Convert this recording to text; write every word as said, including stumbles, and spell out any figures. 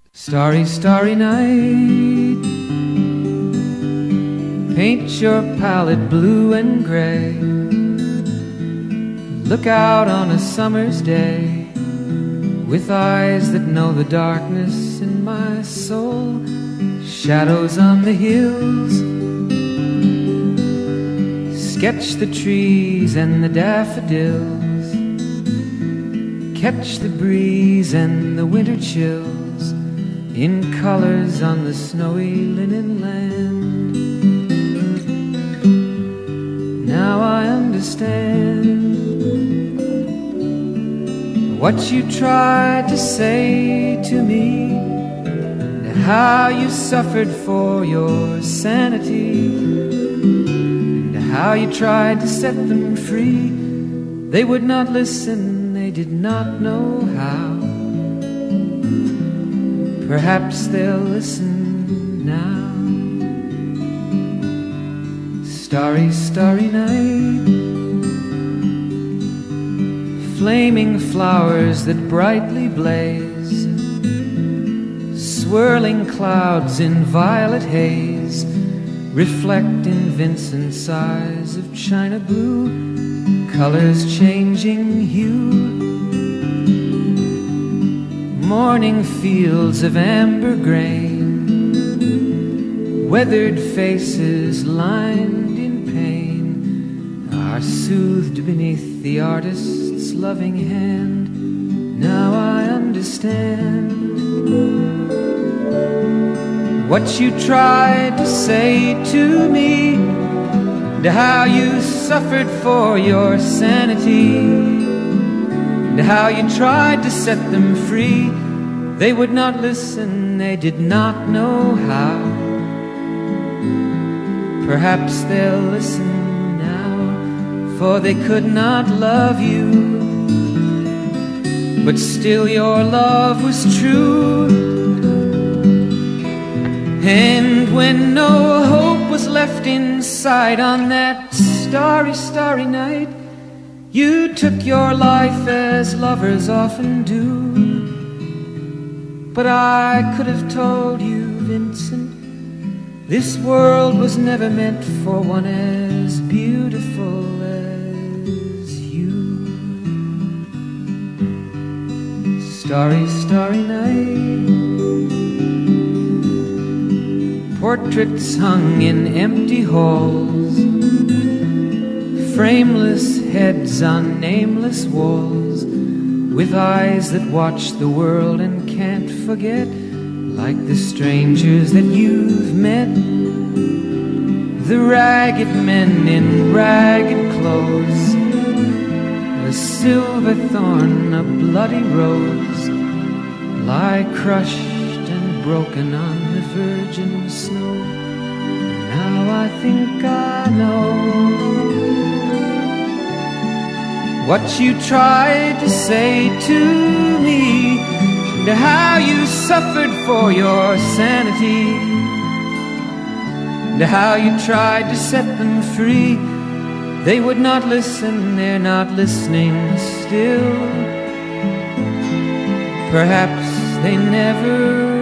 Starry, starry night, paint your palette blue and gray. Look out on a summer's day with eyes that know the darkness in my soul. Shadows on the hills, sketch the trees and the daffodils, catch the breeze and the winter chills in colors on the snowy linen land. Now I understand what you tried to say to me, and how you suffered for your sanity, and how you tried to set them free. They would not listen, they did not know how. Perhaps they'll listen now. Starry, starry night, flaming flowers that brightly blaze, swirling clouds in violet haze, reflect in Vincent's eyes of china blue, colors changing hue. Morning fields of amber grain, weathered faces lined in pain, are soothed beneath the artist's loving hand. Now I understand what you tried to say to me, and how you suffered for your sanity, and how you tried to set them free. They would not listen, they did not know how. Perhaps they'll listen now, for they could not love you, but still your love was true. And when no hope was left inside on that starry, starry night, you took your life as lovers often do. But I could have told you, Vincent, this world was never meant for one as beautiful as you. Starry, starry night, portraits hung in empty halls, frameless heads on nameless walls, with eyes that watch the world and can't forget, like the strangers that you've met, the ragged men in ragged clothes, a silver thorn, a bloody rose, lie crushed and broken on the virgin snow. Now I think I know what you tried to say to me, and how you suffered for your sanity, and how you tried to set them free. They would not listen, they're not listening still. Perhaps they never